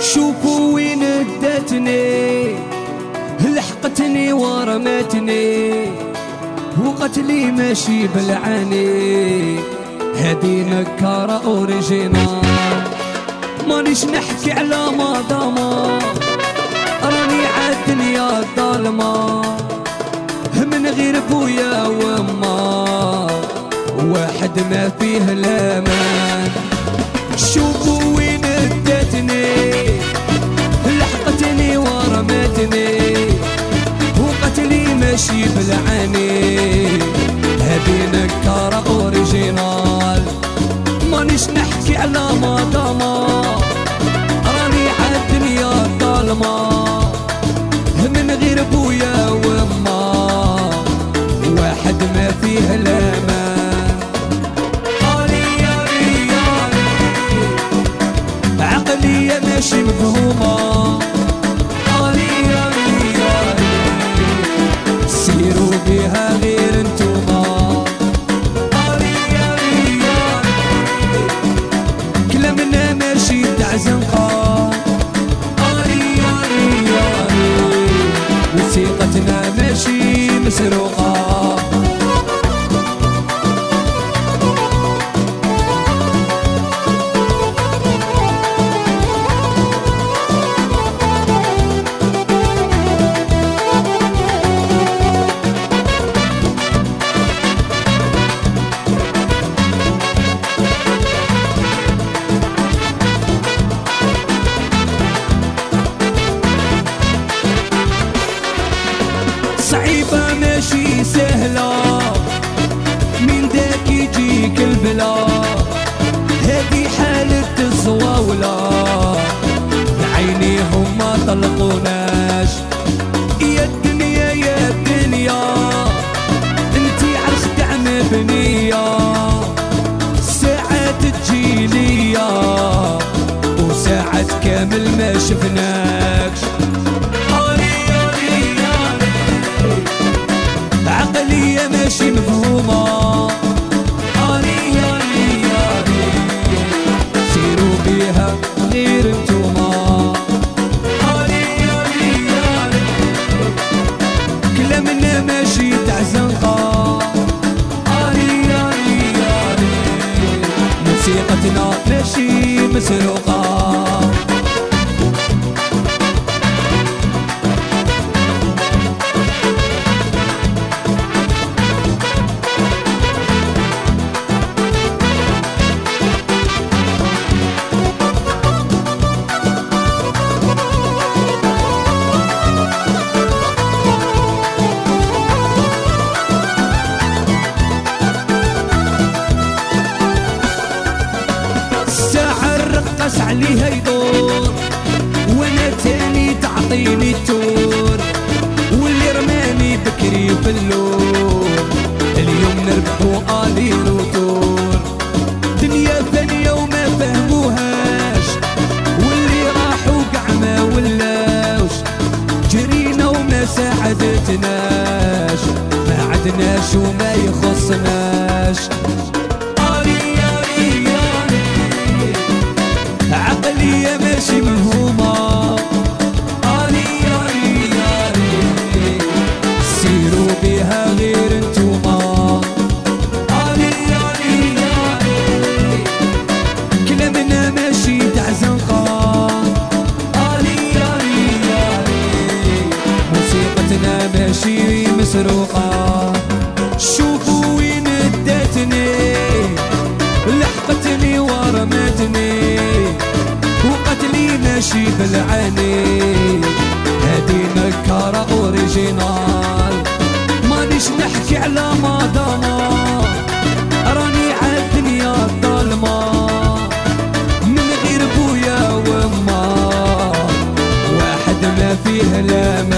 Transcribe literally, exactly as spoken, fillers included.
شوفوا وين ادتني، لحقتني ورمتني، وقتلي ماشي بالعاني، هادي نكارة اوريجينال. مانيش نحكي على مضامة، راني عالدنيا الظلمة، من غير بويا وما واحد ما فيه الامان. شوفوا وين ادتني، لحقتني ورمتني، وقتلي ماشي بالعاني، هادي نكارة اوريجينال. مانيش نحكي على مضامة، راني عالدنيا الظلمة، من غير بويا وما واحد ما فيه الامان. عقلية ماشي مفهومة، سيروا بيها غير انتوما، كلامنا ماشي تاع زنقة، وثيقتنا ماشي مسروقة. صعيبة ماشي سهلة، من داك يجيك البلا، هادي حالة الزواولة، عينيهم ما طلقوناش. يا الدنيا يا الدنيا انتي عالخدع مبنية، ساعات تجي ليا وساعات كامل ما شفناكش. عقلية ماشي مفهومة، سيروا بيها غير انتوما، كلامنا ماشي تاع زنقة، موسيقتنا ماشي مسروقة. رقص عليها يدور، وانا تاني تعطيني التور، واللي رماني بكري في اللور، اليوم نربحو الي روتور. دنيا ثانية وما فهموهاش، واللي راحوا قاع ما ولاوش، جرينا وما ساعدتناش، ما عدناش وما يخصناش. عقلية ماشي مفهومة، سيروا بيها غير انتوما، كلامنا ماشي تاع زنقة، موسيقتنا ماشي مسروقة. شوفوا وين ادتني، لحقتني ورمتني، وقتلي ماشي بالعاني، هادي نكارة اوريجينال. مانيش نحكي على مضامة، راني عالدنيا الظلمة، من غير بويا وما واحد ما فيه لا